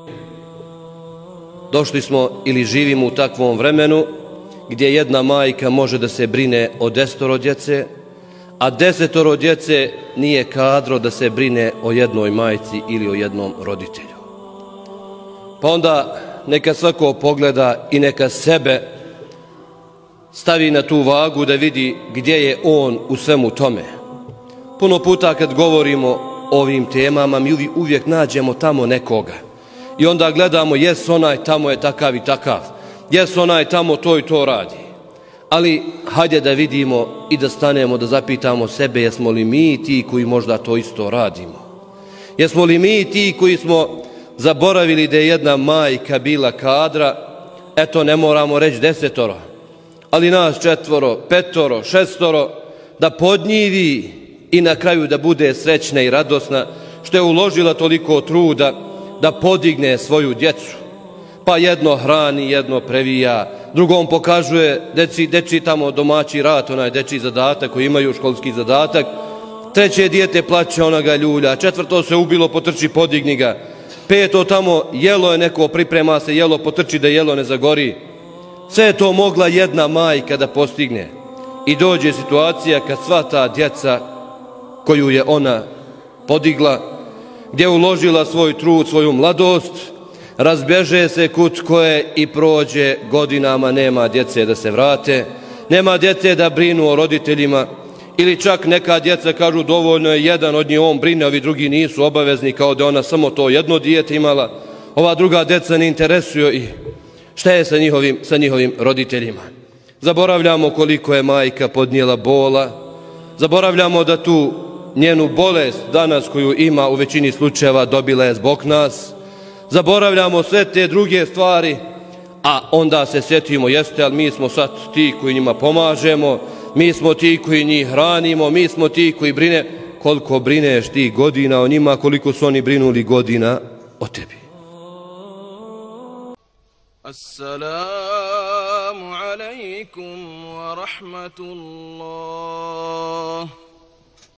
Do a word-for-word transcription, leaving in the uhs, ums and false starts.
Došli smo ili živimo u takvom vremenu gdje jedna majka može da se brine o desetoro djece, a desetoro djece nije kadro da se brine o jednoj majci ili o jednom roditelju. Pa onda neka svako pogleda i neka sebe stavi na tu vagu da vidi gdje je on u svemu tome. Puno puta kad govorimo o ovim temama mi uvijek nađemo tamo nekoga i onda gledamo jes onaj tamo je takav i takav, jes onaj tamo to i to radi. Ali hajde da vidimo i da stanemo da zapitamo sebe jesmo li mi ti koji možda to isto radimo. Jesmo li mi ti koji smo zaboravili da je jedna majka bila kadra, eto ne moramo reći desetoro, ali nas četvoro, petoro, šestoro, da podnjivi i na kraju da bude srećna i radosna što je uložila toliko truda da podigne svoju djecu. Pa jedno hrani, jedno previja, drugom pokazuje deci, deči tamo domaći rad, onaj dečiji zadatak koji imaju školski zadatak, treće dijete plaće, ona ga ljulja, četvrto se ubilo, potrči, podigni ga, peto tamo jelo je neko, priprema se jelo, potrči da jelo ne zagori. Sve je to mogla jedna majka da postigne. I dođe situacija kad sva ta djeca koju je ona podigla, gdje je uložila svoj trud, svoju mladost, razbježe se kut koje i prođe godinama, nema djece da se vrate, nema djece da brinu o roditeljima, ili čak neka djeca kažu dovoljno je jedan od njih, on brine, ovi drugi nisu obavezni, kao da ona samo to jedno dijete imala, ova druga djeca ne interesuju i šta je sa njihovim, sa njihovim roditeljima. Zaboravljamo koliko je majka podnijela bola, zaboravljamo da tu njenu bolest danas koju ima u većini slučajeva dobila je zbog nas, zaboravljamo sve te druge stvari, a onda se sjetimo jeste, ali mi smo sad ti koji njima pomažemo, mi smo ti koji njih hranimo, mi smo ti koji brine. Koliko brineš ti godina o njima, koliko su oni brinuli godina o tebi. Assalamu alaikum wa rahmatullah.